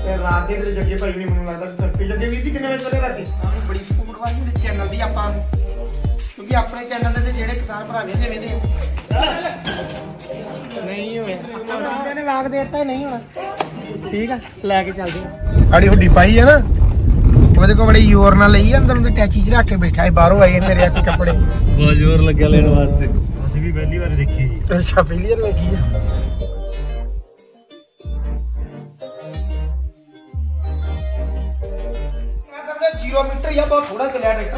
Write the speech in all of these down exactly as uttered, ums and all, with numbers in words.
रात के जगे भाई नहीं मैं लगता फिर जगे वीर जी कितने बजे चले राती बड़ी सपोर्ट वाली मेरे चैनल दी आपां क्योंकि अपने चैनल ते जेड़े किसान भरा वेंदे वेंदे नहीं होया मैंने लाग देता ही नहीं होना ठीक है लेके चलदे आड़ी हुड्डी पाई है ना ओदे को बड़ी जोर ना लई अंदर उंदे टैची च रख के बैठा है बाहरों आए मेरे हाथ कपड़े बहुत जोर लग्या लेने वास्ते ਅਸੀਂ ਵੀ ਪਹਿਲੀ ਵਾਰ ਦੇਖੀ ਜੀ अच्छा पहली बार देखी है जीरो मीटर या बहुत थोड़ा चलिया ट्रैक्टर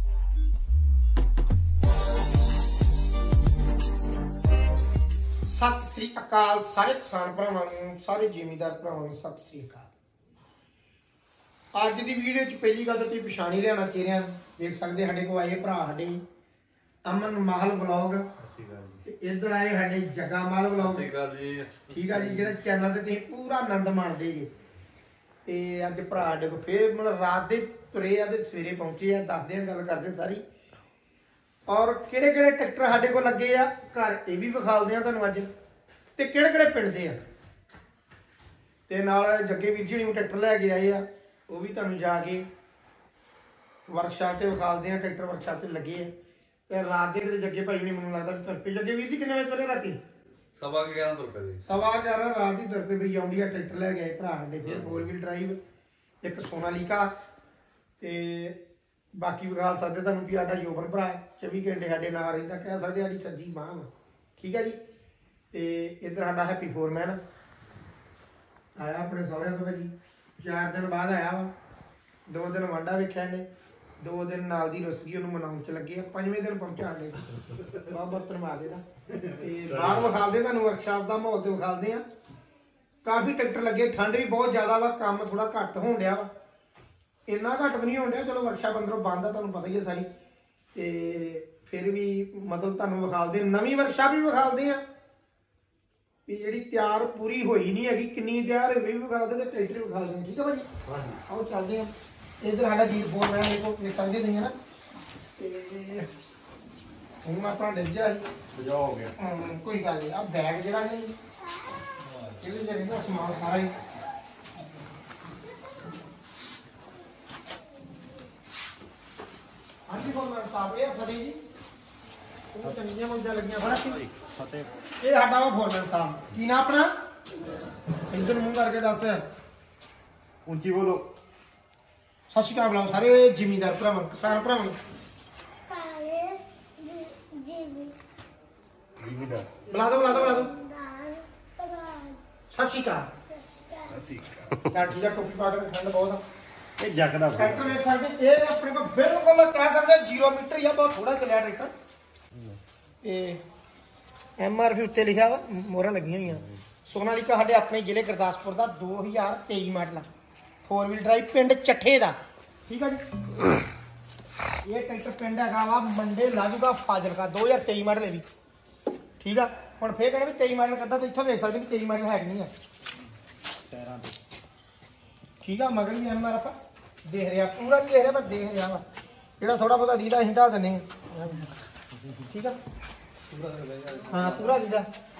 सत श्री अकाल सारे किसान भरावां नूं सारे जिमीदार भरावां नूं सत श्री अकाल अज दी वीडियो च पहली गल तुसीं पछाण ही लेना चेहरिਆਂ देख सकदे साडे कोल आए भरा साडे अमन महल व्लॉग इधर आए साडे जगा महल व्लॉग ठीक है जी जेड़ा चैनल ते तुसीं पूरा आनंद माणदे जी ते अज भरा साडे कोल फिर मतलब रात दे तुरे आ ते सवेरे पहुंचे आ दसदे गल करदे सारी और किहड़े किहड़े ट्रैक्टर साडे कोल लगे आ घर ये भी विखालदे आ तुहानूं अज ते किहड़े किहड़े पिंड दे आ ते नाल जग्गे वीर जी ने ट्रैक्टर लै के आए आ वो भी तुहानूं जाके वर्कशाप ते विखालदे आ ट्रैक्टर वर्कशाप ते लगे आ ते रात दे जग्गे भाई ने मैनूं लगदा तुर पे जग्गे वीर जी किन्ने बजे तुरे राती सवा ग्यारह तुर पे सवा ग्यारह रात ही तुर पे भी आउंदी आ ट्रैक्टर लै के आए भरा साडे फिर फोर व्हील ड्राइव एक सोनालीका ते बाकी विखाल सकते तुहानूं भी साडा योबन भरा चौबी घंटे साडे नाल रहिंदा कह सकदे साडी सज्जी बांह ठीक है जी ते इधर साडा हैप्पी फोरमैन आया अपने सहुरे तो भाजी चार दिन बाद आया वा दो दिन वांडा वेख्या ने दो दिन नाल दी रुस गई उन्होंने मनाउण च लगे पंजवें दिन पहुंचा ने बहुत बहुत धन्नवाद इहदा ते बाहर विखालदे तुहानूं वर्कशाप दा माहौल ते विखालदे आ काफ़ी ट्रैक्टर लगे ठंड भी बहुत ज़्यादा वा काम थोड़ा घट होण डिया वा इन्ना घट भी नहीं होण डिया चलो वर्कशाप अंदरों बंद आ तुहानूं पता ही है सारी ते फिर भी मतलब तुहानूं विखालदे नवीं वर्कशाप भी विखालदे आ भी जिहड़ी तैयार पूरी होई नहीं हैगी किन्नी तैयार होई भी विखालदे ते ट्रैक्टर भी विखालदे ठीक है भाजी आओ चलदे आ इधर साडा जीत फोन मैं देखो देख सकदे नहीं है ना ते हुण मैं अपना डिग जा बजा हो गया कोई गल नहीं आ बैग जिहड़ा है ਇਹਦੇ ਜਿਹੜੇ ਨਾ ਸਮਾਨ ਸਾਰਾ ਹੀ ਹਾਂਜੀ ਬੋਲਣਾ ਸਾਹਿਬ ਇਹ ਫਤਿਹ ਜੀ ਉਹ ਚੰਗੀਆਂ ਮੌਜਾਂ ਲੱਗੀਆਂ ਬੜਾ ਫਤਿਹ ਇਹ ਸਾਡਾ ਵਾ ਫੋਰਮੈਨ ਸਾਹਿਬ ਕੀ ਨਾ ਆਪਣਾ ਇੰਜਨ ਮੂੰਹ ਕਰਕੇ ਦੱਸ ਉੱਚੀ ਬੋਲੋ ਸਤਿ ਸ਼੍ਰੀ ਅਕਾਲ ਬੁਲਾਓ ਸਾਰੇ ਜ਼ਿਮੀਂਦਾਰ ਭਰਾਵਾਂ ਕਿਸਾਨ ਭਰਾਵਾਂ ਸਾਰੇ ਜ਼ਿਮੀ ਜ਼ਿਮੀਂਦਾਰ ਬੁਲਾ ਦੋ ਬੁਲਾ ਦੋ ਬੁਲਾ ਦੋ सत श्री अकाल क्या ठीक है टोपी पा के ठंड बहुत ये जगदा ट्रैक्टर देख सकते ये अपने को बिल्कुल कह सकते जीरो मीटर या बहुत थोड़ा चलिया ट्रैक्टर ये एम आर पी उत्ते लिखा वा मोहरा लगी हुई सोनालीका साडे अपने जिले गुरदासपुर का दो हज़ार तेई मॉडल फोर व्हील ड्राइव पिंड चट्ठे का ठीक है जी ये ट्रैक्टर पिंड है वा मंडे लाजूगा फाजिलका दो हज़ार तेई मॉडल है भी ठीक है ਹੁਣ ਫੇਰ ਕਹਿੰਦੇ ਵੀ तेई ਮਾਡਲ ਕੱਢਾ ਤਾਂ ਇੱਥੋਂ ਵੇਖ ਸਕਦੇ ਵੀ तेई ਮਾਡਲ ਹੈ ਕਿ ਨਹੀਂ ਆ ਟਾਇਰਾਂ ਤੇ ਠੀਕ ਆ ਮਗਰ ਵੀ ਐਮ ਆਰ ਆਪਾਂ ਦੇਖ ਰਿਹਾ ਪੂਰਾ ਦੇਖ ਰਿਹਾ ਮੈਂ ਦੇਖ ਰਿਹਾ ਵਾ ਜਿਹੜਾ ਥੋੜਾ ਬਹੁਤਾ ਦੀਦਾ ਅਸੀਂ ਢਾ ਦਿੰਦੇ ਆ ਠੀਕ ਆ ਹਾਂ ਪੂਰਾ ਦੀਦਾ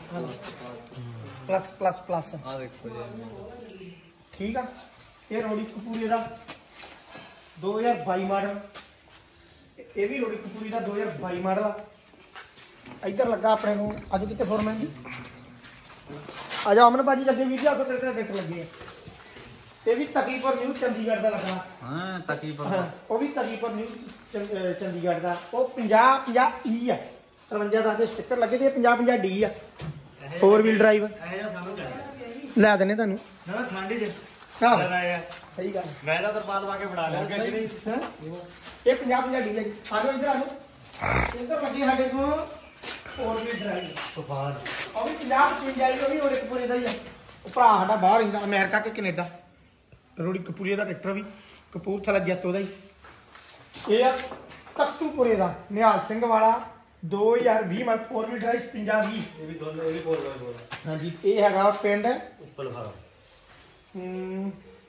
ਪਲੱਸ ਪਲੱਸ ਪਲੱਸ ਆ ਦੇਖੋ ਜੀ ਠੀਕ ਆ ਇਹ ਰੋੜੀ ਕਪੂਰੇ ਦਾ दो हज़ार बाई ਮਾਡਲ ਇਹ ਵੀ ਰੋੜੀ ਕਪੂਰੀ ਦਾ दो हज़ार बाई ਮਾਡਲ ਆ इधर लगा अपने को अज कितने फोरमैन जी आ जाओ अमन भाजी लगे भी आपको ट्रैक्टर ट्रैक्टर लगे ये भी तकीपुर न्यू चंडीगढ़ का लगा हां तकीपुर हाँ, वो भी तकीपुर न्यू चंडीगढ़ का वो पचास पचास ई है तिरवंजा दस के स्टिकर लगे थे पचास पचास डी है फोर व्हील ड्राइव लै देने तुहानूं ना ठंडी दे हां सही गल मैं ना तरपाल पा के बड़ा लिया ये पचास पचास डी है आ जाओ इधर आ जाओ इधर लगी साडे को फोर व्हील ड्राइव तूफान और भी पचास पचवंजा आई भी रोड़ी कपूरे का ही है भरा साडा बाहर रहिंदा अमेरिका के कनेडा रोड़ी कपूरे का ट्रैक्टर भी कपूरथला जैतो का ही ये तख्तूपुरे का निहाल सिंह वाला दो हज़ार भी मॉडल फोर व्हील ड्राइव पचवंजा भी ये भी दोनों ये भी फोर बाय फोर हां जी ये हैगा पिंड उप्पल खारा हम्म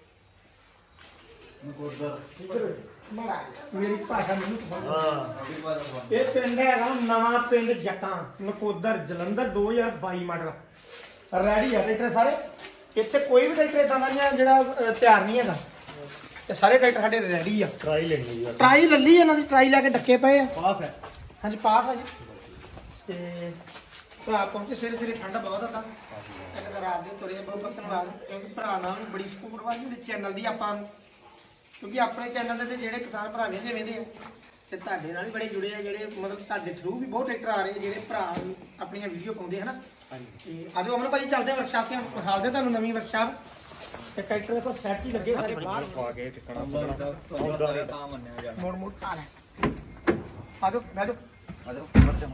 नकोदर मेरी भाषा नहीं पसंद हां ये पिंड हैगा नवा पिंड जट्टां नकोदर जलंधर दो हज़ार बाई मॉडल रेडी है ट्रैक्टर सारे ਇੱਥੇ ਕੋਈ ਵੀ ਟਰੈਕਟਰ ਇਦਾਂ ਦਾ ਨਹੀਂ ਆ ਜਿਹੜਾ ਅਹ, ਤਿਆਰ ਨਹੀਂ ਹੈਗਾ। ਤੇ ਸਾਰੇ ਟਰੈਕਟਰ ਸਾਡੇ ਰੈਡੀ ਆ। ਟਰਾਈ ਲੈਣੀ ਯਾਰ, ਟਰਾਈ ਲੱਲੀ ਇਹਨਾਂ ਦੀ, ਟਰਾਈ ਲੈ ਕੇ ਡੱਕੇ ਪਏ ਆ। ਪਾਸ ਹੈ। ਹਾਂਜੀ ਪਾਸ ਆ ਜੀ। ਤੇ ਭਰਾ ਪਹੁੰਚੇ ਸਵੇਰੇ ਸਵੇਰੇ, ਠੰਡ ਬਹੁਤ ਆ ਤਾਂ ਕਹਿੰਦਾ ਰਾਤ ਦੇ ਤੁਰੇ ਬਹੁਤ ਬਹੁਤ ਧੰਨਵਾਦ, ਕਿਉਂਕਿ ਭਰਾ ਨਾਲ ਵੀ ਬੜੀ ਸਪੋਰਟ ਵਾਲੀ ਦੇ ਚੈਨਲ ਦੀ ਆਪਾਂ ਨੂੰ, ਕਿਉਂਕਿ ਆਪਣੇ ਚੈਨਲ ਦੇ ਤੇ ਜਿਹੜੇ ਕਿਸਾਨ ਭਰਾ ਵੇਂਦੇ ਵੇਂਦੇ ਆ ਤੇ ਤੁਹਾਡੇ ਨਾਲ ਵੀ ਬੜੇ ਜੁੜੇ ਆ, ਜਿਹੜੇ ਮਤਲਬ ਤੁਹਾਡੇ ਥਰੂ ਵੀ ਬਹੁਤ ਟਰੈਕਟਰ ਆ ਰਹੇ ਜਿਹੜੇ ਭਰਾ ਆਪਣੀਆਂ ਵੀਡੀਓ ਪਾਉਂਦੇ ਹਨਾ। ਤੇ ਆਜੋ ਅਮਨ ਭਾਜੀ ਚੱਲਦੇ ਆ ਵਰਕਸ਼ਾਪ ਤੇ, ਦਿਖਾਉਂਦੇ ਤੁਹਾਨੂੰ ਨਵੀਂ ਵਰਕਸ਼ਾਪ। ਤੇ ਟਰੈਕਟਰ ਦੇਖੋ ਸੈਟ ਹੀ ਲੱਗੇ ਸਾਰੇ ਬਾਹਰ ਪਾ ਕੇ ਟਿਕਣਾ ਤਾਂ ਮੰਨਿਆ ਜਾ। ਮੋੜ ਮੋੜ ਆ ਲੈ ਆਜੋ ਬੈਜੋ ਆਜੋ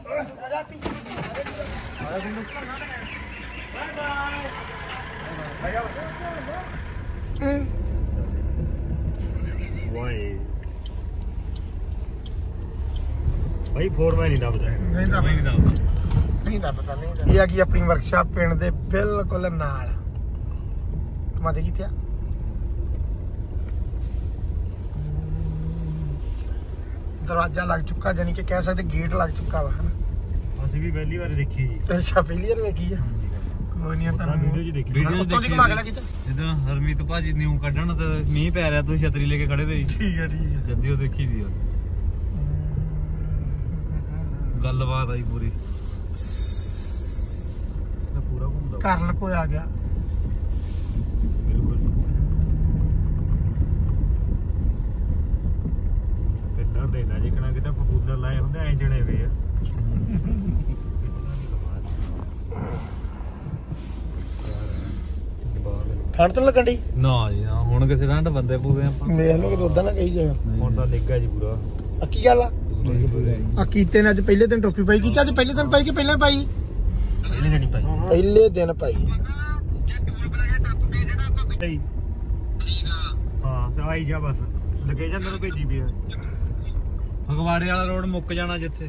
ਵਾਏ ਭਾਈ ਫੋਰਮੈਨ ਨਹੀਂ ਦੱਬਦਾ ਹੈ। ਨਹੀਂ ਤਾਂ ਨਹੀਂ ਦਾ ਨਹੀਂ ਦਾ ਪਤਾ ਨਹੀਂ। ਇਹ ਆ ਗਈ ਆਪਣੀ ਵਰਕਸ਼ਾਪ ਪਿੰਡ ਦੇ ਬਿਲਕੁਲ ਨਾਲ। ਕਮਾ ਦੇ ਕਿਤੇ ਆ ਦਰਵਾਜ਼ਾ ਲੱਗ ਚੁੱਕਾ, ਜਾਨੀ ਕਿ ਕਹਿ ਸਕਦੇ ਗੇਟ ਲੱਗ ਚੁੱਕਾ ਵਾ ਹਨਾ। ਅਸੀਂ ਵੀ ਪਹਿਲੀ ਵਾਰ ਦੇਖੀ ਜੀ। ਅੱਛਾ ਪਹਿਲੀ ਵਾਰ ਵੇਖੀ ਆ। ਕੋਈ ਨਹੀਂ ਤਾਂ ਵੀਡੀਓ 'ਚ ਦੇਖੀ। ਵੀਡੀਓ ਉੱਤੋਂ ਦੀ ਘੁਮਾ ਕੇ ਲੈ ਕਿਤੇ। ਜਦੋਂ ਹਰਮੀਤ ਭਾਜੀ ਨਿਊ ਕੱਢਣ ਤੇ ਮੀਂਹ ਪੈ ਰਿਹਾ, ਤੁਸੀਂ ਛਤਰੀ ਲੈ ਕੇ ਖੜੇ ਤੇ ਠੀਕ ਹੈ ਠੀਕ ਹੈ। ਜੱਦੀ ਉਹ ਦੇਖੀ ਦੀ ਆ ਗੱਲਬਾਤ ਆਈ ਪੂਰੀ। ਪੂਰਾ ਘੁੰਮਦਾ ਕਰਨ ਕੋਈ ਆ ਗਿਆ। ਬਿਲਕੁਲ ਕਿੰਨਾ ਦੇਣਾ ਜੇ ਕਿਹਨਾਂ ਕਿਤੇ ਪਪੂਲਰ ਲਾਏ ਹੁੰਦੇ ਐਂ ਜਣੇ ਵੇ ਆ। ਠੰਡ ਤਾਂ ਲੱਗਣ ਡਈ ਨਾ ਜੀ ਨਾ, ਹੁਣ ਕਿਸੇ ਠੰਡ ਬੰਦੇ ਪੂਰੇ ਆਪਾਂ ਵੇਖ ਲੋ ਕਿ ਉਦਾਂ ਨਾ ਕਹੀ ਜਾਵੇ। ਹੁਣ ਤਾਂ ਨਿੱਘਾ ਜੀ ਪੂਰਾ। ਆ ਕੀ ਗੱਲ ਆ? ਆ ਕੀਤੇ ਨੇ ਅੱਜ ਪਹਿਲੇ ਦਿਨ ਟੋਪੀ ਪਾਈ। ਕੀਤਾ ਅੱਜ ਪਹਿਲੇ ਦਿਨ ਪਾਈ ਕਿ ਪਹਿਲਾਂ ਪਾਈ? ਪਹਿਲੇ ਦਿਨ ਹੀ ਪਾਈ। ਪਹਿਲੇ ਦਿਨ ਪਾਈ। ਹਾਂ ਸਵਾਈ ਜਾ ਬਸ ਲੋਕੇਸ਼ਨ ਤੈਨੂੰ ਭੇਜੀ ਵੀ ਆ। ਫਗਵਾੜੇ ਵਾਲਾ ਰੋਡ ਮੁੱਕ ਜਾਣਾ ਜਿੱਥੇ।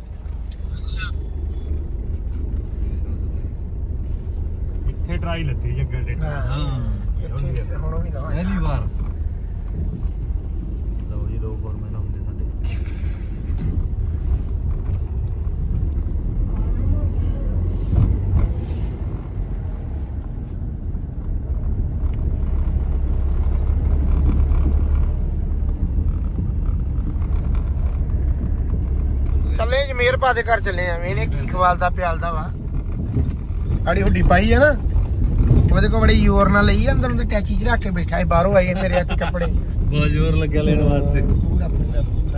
ਇੱਥੇ ਟਰਾਈ ਲੱਤੀ ਜੱਗਾ ਦੇ। ਹਾਂ ਇੱਥੇ ਹੁਣ ਵੀ ਦਵਾ ਪਹਿਲੀ ਵਾਰ ਲਓ ਜੀ ਦੋ ਫੋਰਮੈਨ ਹੁੰਦੇ ਸਾਡੇ। ਚੱਲੇ ਜਮੇਰ ਪਾ ਦੇ ਘਰ ਚੱਲੇ ਆ। ਇਹਨੇ ਕੀ ਖਵਾਲਦਾ ਪਿਆਲਦਾ ਵਾ। ਆੜੀ ਹੁੱਡੀ ਪਾਈ ਹੈ ਨਾ, ਉਹਦੇ ਕੋਲ ਬੜੀ ਜ਼ੋਰ ਨਾਲ ਲਈ ਅੰਦਰ ਉਹਦੇ ਟੈਚੀ ਚ ਰੱਖ ਕੇ ਬੈਠਾ ਹੈ। ਬਾਹਰੋਂ ਆਏ ਮੇਰੇ ਹੱਥ ਕੱਪੜੇ ਬਹੁਤ ਜ਼ੋਰ ਲੱਗਿਆ ਲੈਣ ਵਾਸਤੇ। ਪੂਰਾ ਪੂਰਾ ਪੂਰਾ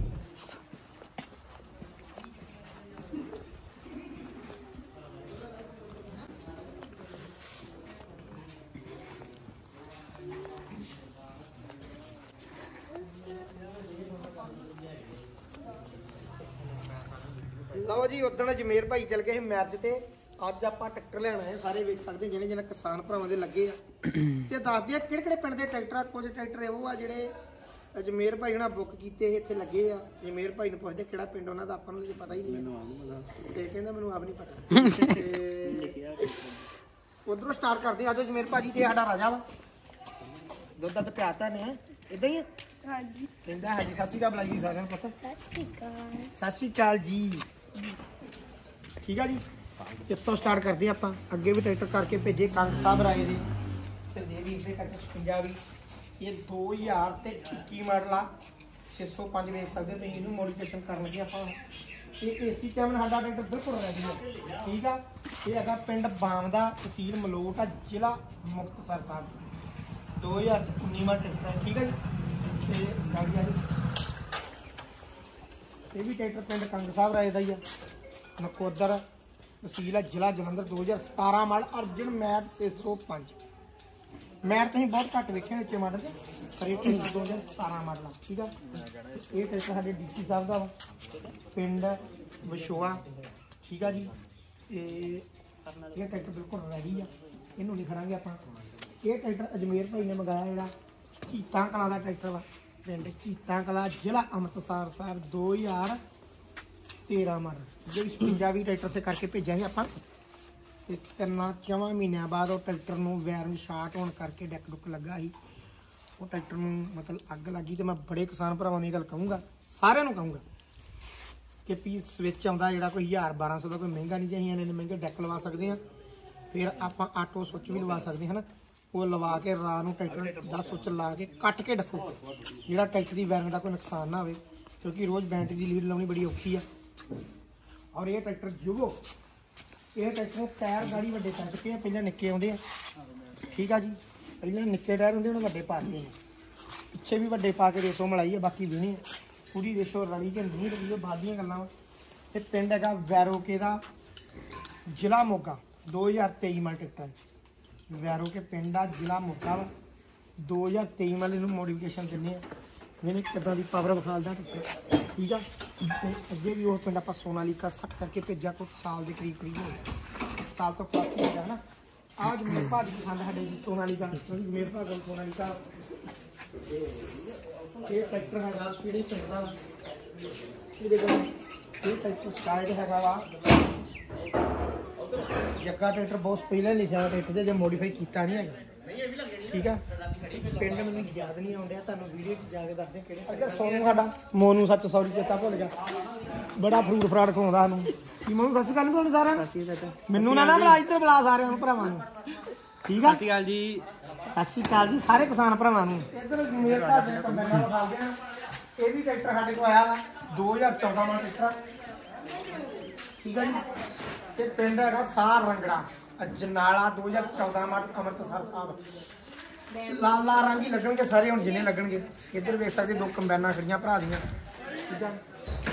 ਲਓ ਜੀ ਉਦਣ ਜਮੇਰ ਭਾਈ ਚਲ ਗਏ ਸੀ ਮੈਰਿਜ ਤੇ। ਅੱਜ ਆਪਾਂ ਟਰੈਕਟਰ ਲੈਣ ਆਏ, ਸਾਰੇ ਵੇਖ ਸਕਦੇ ਜਿਹੜੇ ਜਿਹੜੇ ਕਿਸਾਨ ਭਰਾਵਾਂ ਦੇ ਲੱਗੇ ਆ। ਤੇ ਦੱਸਦੇ ਆ ਕਿਹੜੇ ਕਿਹੜੇ ਪਿੰਡ ਦੇ ਟਰੈਕਟਰ ਆ। ਕੁਝ ਟਰੈਕਟਰ ਉਹ ਆ ਜਿਹੜੇ ਜਮੇਰ ਭਾਈ ਹੁਣਾਂ ਬੁੱਕ ਕੀਤੇ ਇਹ ਇੱਥੇ ਲੱਗੇ ਆ। ਜਮੇਰ ਭਾਈ ਨੂੰ ਪੁੱਛਦੇ ਕਿਹੜਾ ਪਿੰਡ ਉਹਨਾਂ ਦਾ, ਆਪਾਂ ਨੂੰ ਜੇ ਪਤਾ ਹੀ ਨਹੀਂ। ਤੇ ਕਹਿੰਦਾ ਮੈਨੂੰ ਆਪ ਨਹੀਂ ਪਤਾ। ਤੇ ਉਧਰੋਂ ਸਟਾਰਟ ਕਰਦੇ ਆ। ਜੋ ਜਮੇਰ ਭਾਜੀ ਤੇ ਸਾਡਾ ਰਾਜਾ ਵਾ, ਦੁੱਧ ਦਾ ਪਿਆਤਾ ਨੇ ਇਦਾਂ ਹੀ ਆ। ਹਾਂਜੀ ਕਹਿੰਦਾ ਹਾਂਜੀ ਸਤਿ ਸ਼੍ਰੀ ਅਕਾਲ ਬੁਲਾਈ ਸਾਰਿਆਂ ਨੂੰ। ਪਤਾ ਸਤਿ ਸ਼੍ਰੀ ਅਕਾਲ। ਸਤਿ ਸ਼੍ਰੀ ਅਕਾਲ ਜੀ। ਠੀਕ ਆ ਜੀ, ਇਸ ਤੋਂ ਸਟਾਰਟ ਕਰਦੇ ਆਪਾਂ। ਅੱਗੇ ਵੀ ਟਰੈਕਟਰ ਕਰਕੇ ਭੇਜੇ ਕੰਗ ਸਾਹਿਬ ਰਾਏ ਦੇ ਤੇ ਦੇਵੀ ਇਸੇ ਕਰਕੇ ਛਪੰਜਾ ਵੀ। ਇਹ ਦੋ ਹਜ਼ਾਰ ਤੇ ਇੱਕੀ ਮਾਡਲ ਆ। ਛੇ ਸੌ ਪੰਜ ਵੇਖ ਸਕਦੇ ਤੁਸੀਂ। ਇਹਨੂੰ ਮੋਡੀਫਿਕੇਸ਼ਨ ਕਰਨ ਲੱਗੇ ਆਪਾਂ। ਇਹ ਏਸੀ ਕੈਮਨ ਸਾਡਾ ਟਰੈਕਟਰ ਬਿਲਕੁਲ ਰੈਡੀ ਹੈ। ਠੀਕ ਆ, ਇਹ ਹੈਗਾ ਪਿੰਡ ਬਾਮਦਾ, ਤਹਿਸੀਲ ਮਲੋਟ ਆ, ਜ਼ਿਲ੍ਹਾ ਮੁਕਤਸਰ ਸਾਹਿਬ। ਦੋ ਹਜ਼ਾਰ ਉੱਨੀ ਮਾਡਲ ਟਰੈਕਟਰ ਹੈ। ਠੀਕ ਆ ਜੀ। ਤੇ ਗਾੜੀ ਆ ਇਹ ਵੀ ਟਰੈਕਟਰ ਪਿੰਡ ਕੰਗ ਸਾਹਿਬ ਰਾਏ ਦਾ ਹੀ ਆ, ਨਕੋਦਰ ਤਹਿਸੀਲ ਹੈ, ਜ਼ਿਲ੍ਹਾ ਜਲੰਧਰ। ਦੋ ਹਜ਼ਾਰ ਸਤਾਰਾਂ ਮਾਡਲ ਅਰਜਨ ਮੈਟ ਛੇ ਸੌ ਪੰਜ। ਮੈਟ ਤੁਸੀਂ ਬਹੁਤ ਘੱਟ ਵੇਖਿਆ ਉੱਚੇ ਮਾਡਲ ਤੇ, ਪਰ ਇਹ ਟਰੈਕਟਰ ਦੋ ਹਜ਼ਾਰ ਸਤਾਰਾਂ ਮਾਡਲ ਆ। ਠੀਕ ਆ, ਇਹ ਟਰੈਕਟਰ ਸਾਡੇ ਡੀਸੀ ਸਾਹਿਬ ਦਾ ਵਾ, ਪਿੰਡ ਵਿਸ਼ੋਆ। ਠੀਕ ਆ ਜੀ। ਇਹ ਇਹ ਟਰੈਕਟਰ ਬਿਲਕੁਲ ਰੈਡੀ ਆ, ਇਹਨੂੰ ਨਹੀਂ ਖੜਾਂਗੇ ਆਪਾਂ। ਇਹ ਟਰੈਕਟਰ ਅਜਮੇਰ ਭਾਈ ਨੇ ਮੰਗਾਇਆ, ਜਿਹੜਾ ਚੀਤਾਂ ਕਲਾਂ ਦਾ ਟਰੈਕਟਰ ਵਾ, ਪਿੰਡ ਚੀਤਾਂ ਕਲਾਂ, ਜ਼ਿਲ੍ਹਾ ਅੰਮ੍ਰਿਤਸਰ ਸਾਹਿਬ। ਦੋ ਹਜ਼ਾਰ ਤੇਰਾਂ ਮਾਡਲ ਜਿਹੜੇ ਪੰਜਾਬੀ ਟਰੈਕਟਰ ਤੇ ਕਰਕੇ ਭੇਜਿਆ ਸੀ ਆਪਾਂ। ਤੇ ਤਿੰਨਾਂ ਚੌਵਾਂ ਮਹੀਨਿਆਂ ਬਾਅਦ ਉਹ ਟਰੈਕਟਰ ਨੂੰ ਵਾਇਰਿੰਗ ਸ਼ਾਰਟ ਹੋਣ ਕਰਕੇ ਡੈਕ ਡੁੱਕ ਲੱਗਾ ਸੀ। ਉਹ ਟਰੈਕਟਰ ਨੂੰ ਮਤਲਬ ਅੱਗ ਲੱਗੀ। ਤੇ ਮੈਂ ਬੜੇ ਕਿਸਾਨ ਭਰਾਵਾਂ ਨੂੰ ਇਹ ਗੱਲ ਕਹੂੰਗਾ, ਸਾਰਿਆਂ ਨੂੰ ਕਹੂੰਗਾ ਕਿ ਪੀ ਸਵਿਚ ਆਉਂਦਾ ਜਿਹੜਾ ਕੋਈ ਹਜ਼ਾਰ ਬਾਰਾਂ ਸੌ ਦਾ, ਕੋਈ ਮਹਿੰਗਾ ਨਹੀਂ। ਜੇ ਅਸੀਂ ਇੰਨੇ ਮਹਿੰਗੇ ਡੈਕ ਲਵਾ ਸਕਦੇ ਹਾਂ ਫਿਰ ਆਪਾਂ ਆਟੋ ਸੁੱਚ ਵੀ ਲਵਾ ਸਕਦੇ ਹਾਂ ਨਾ, ਉਹ ਲਵਾ ਕੇ ਰਾਤ ਨੂੰ ਟਰੈਕਟਰ ਦਾ ਸੁੱਚ ਲਾ ਕੇ ਕੱਟ ਕੇ ਰੱਖੋ, ਜਿਹੜਾ ਟਰੈਕਟਰ ਦੀ ਵਾਇਰਿੰਗ ਦਾ ਕੋਈ ਨੁਕਸਾਨ ਨਾ ਹੋਵੇ, ਕਿਉਂਕਿ ਰੋਜ਼ ਬੈਟਰੀ ਦੀ ਲੀਡ ਲਾਉਣੀ ਬੜੀ ਔਖੀ ਆ। ਔਰ ਇਹ ਟਰੈਕਟਰ ਜੁਗੋ, ਇਹ ਟਰੈਕਟਰ ਨੂੰ ਟਾਇਰ ਗਾੜੀ ਵੱਡੇ ਪਾ ਚੁੱਕੇ ਆ, ਪਹਿਲਾਂ ਨਿੱਕੇ ਆਉਂਦੇ ਆ, ਠੀਕ ਆ ਜੀ। ਪਹਿਲਾਂ ਨਿੱਕੇ ਟਾਇਰ ਹੁੰਦੇ, ਹੁਣ ਵੱਡੇ ਪਾ ਦਿੱਤੇ ਨੇ, ਪਿੱਛੇ ਵੀ ਵੱਡੇ ਪਾ ਕੇ ਰੇਸੋ ਮਲਾਈ ਆ, ਬਾਕੀ ਦੇਣੀ ਆ ਪੂਰੀ ਰੇਸੋ ਰਲੀ ਕਿ ਨਹੀਂ ਰਲੀ, ਬਾਅਦ ਦੀਆਂ ਗੱਲਾਂ ਵਾ। ਤੇ ਪਿੰਡ ਹੈਗਾ ਵੈਰੋਕੇ ਦਾ, ਜ਼ਿਲ੍ਹਾ ਮੋਗਾ, ਦੋ ਹਜ਼ਾਰ ਤੇਈ ਮਾਡਲ ਟਰੈਕਟਰ ਵੈਰੋਕੇ ਪਿੰਡ ਆ, ਜ਼ਿਲ੍ਹਾ ਮੋਗਾ ਵਾ, ਦੋ ਹਜ਼ਾਰ ਤੇਈ ਮਾਡਲ ਇਹਨੂੰ ਮੋਡੀਫਿਕੇਸ਼ਨ ਦਿੰਦੇ ਆ। मैंने कितना दी पावर बखालदा ठीक है। अगे भी वो पिंड आप सोनालिका सट करके भेजा कुछ साल के करीब करीब हो साल तो प्लस ही है ना। आज मेरे भाजी पसंद है सोनालिका, मेरे भाग सोनालिका ये ट्रैक्टर है कि ट्रैक्टर स्टाइल है वा जग्गा ट्रैक्टर बहुत पहले लिखा ट्रैक्टर जो मॉडिफाई किया नहीं है ठीक है। पिंड मैंने याद नहीं आउंदिया तुहानू वीडियो च जाके दसदे किहड़े अच्छा सोनू साडा मोनू सच सॉरी चेता भुल गया बड़ा फ्रूट फ्राड खवाउंदा सानू की मोनू सच गल बोल सारा मैनू ना ना बुला इधर बुला सारे भरावां नू ठीक है। सत श्री अकाल जी सत श्री अकाल जी सारे किसान भरावां नू इधर मेरे भाज ने कंबाइनर विखा दिया ये भी ट्रैक्टर साडे कोल आया वा दो हज़ार चौदह मॉडल ट्रैक्टर ठीक है जी। ते पिंड हैगा सार रंगड़ा अजनाला दो हज़ार चौदह मॉडल अमृतसर साहब लाल लाल रंग ही लगणगे सारे हुण जिन्ने लगणगे। इधर वेख सकदे दो कंबाइनां खड़ियां भरा दियां ठीक है।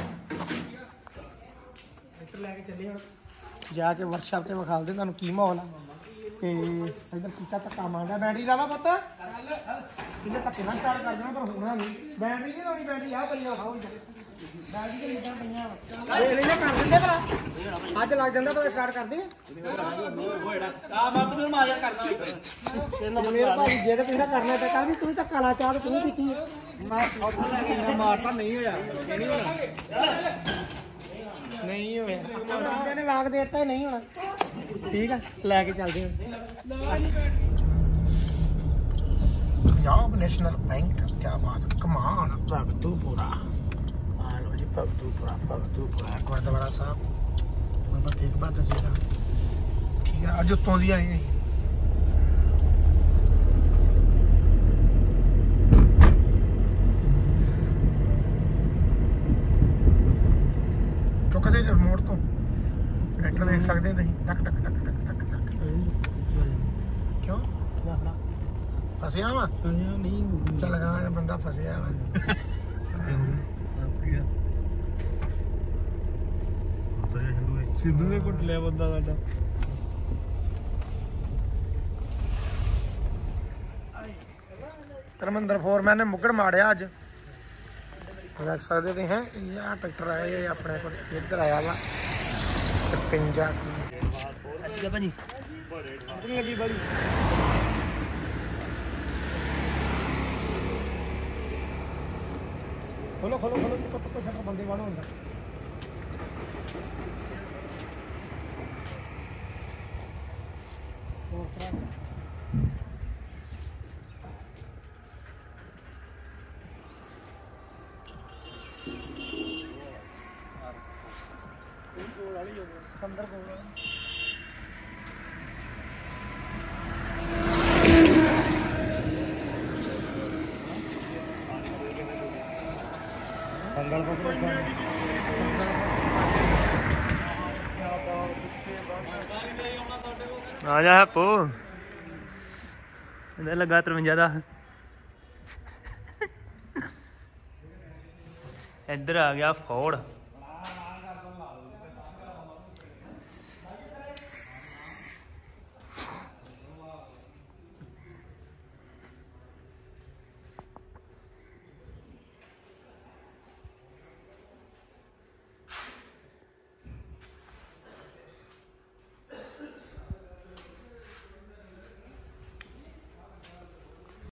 ट्रैक्टर लैके चले हुण जाके वर्कशॉप ते विखा दे तुहानू की माहौल आ। ते इधर कीता धक्का मारदा बैटरी ला ला पुत्त इधर धक्के नाल स्टार्ट कर देना पर होना नहीं बैटरी नहीं लाउणी बैटरी आ पई आ खाओ बैटरी ते लीडां पईयां ए ले कर दिंदे भला अज लग जांदा पता स्टार्ट कर दे आ मत फिर मार करना मेरे भाई जे ते तुसीं करना ते कर भी तू धक्का ला चाह तू पीती मार मारता नहीं होया नहीं होना नहीं होया ने वाग देता नहीं होना ठीक है। लैके चलते हैं पंजाब नेशनल बैंक क्या बात कमान भगतूपुरा आ लो जी भगतूपुरा भगतूपुरा गुरुद्वारा साहब बाबा तेग बहादुर जी का ठीक है। अज उत्तों दी आई चुकते रिमोट तो ट्रैक्टर देख सकते हैं टक टक टक टक टक टक क्यों फसिया वा चल गा बंदा फसिया वा सिद्धू ने कुट लिया बंदा साडा धर्मेंद्र फोरमैन ने मुगड़ मारिया अज देख सकते थे हैं यह ट्रैक्टर आया ये अपने को इधर आया वा सतवंजा भाजी लगी बड़ी खोलो खोलो खोलो तो तो शटर बंदे वाला होंगे सिकंदर बोल आ जा पो इधर लगा तरवंजा दा इधर आ गया फोड़।